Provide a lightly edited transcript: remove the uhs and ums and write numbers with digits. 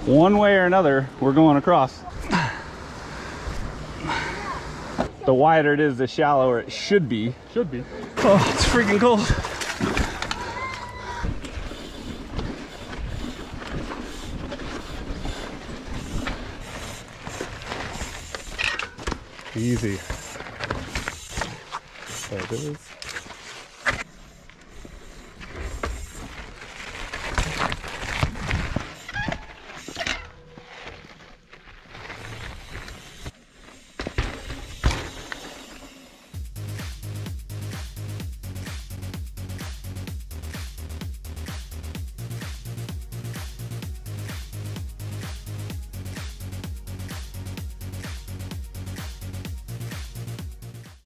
One way or another, we're going across. The wider it is, the shallower it should be. Should be. Oh, it's freaking cold. Easy. There it is.